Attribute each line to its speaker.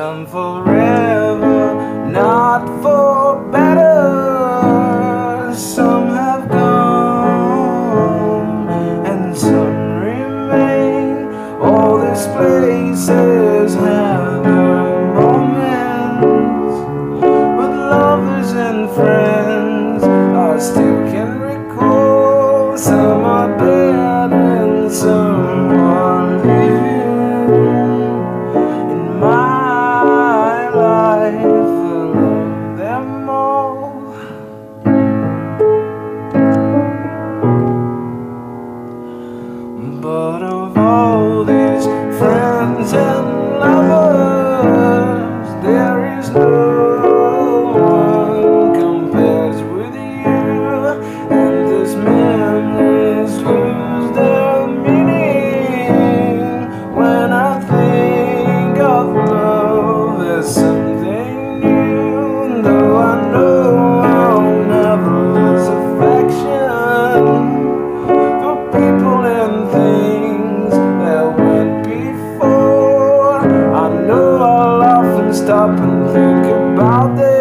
Speaker 1: some forever, not for better. Some have gone and some remain. All these places have their moments with lovers and friends. I still can recall some are dead and some are living in my life. I love them all. But of all these friends and lovers, there is no one compares with you. And these memories lose their meaning when I think of love as something new. Though I know I'll never lose affection for people and things that went before. I know I'll often stop and think about this.